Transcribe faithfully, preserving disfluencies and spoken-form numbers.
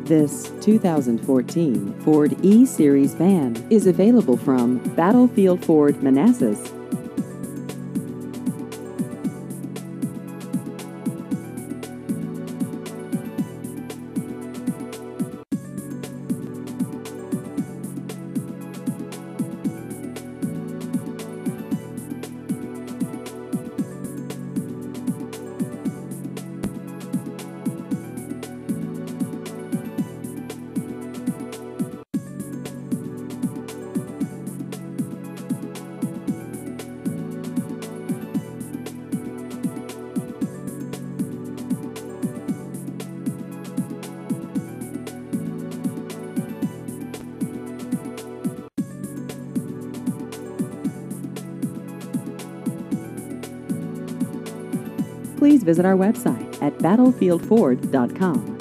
This two thousand fourteen Ford E-Series van is available from Battlefield Ford Manassas. Please visit our website at battlefield ford dot com.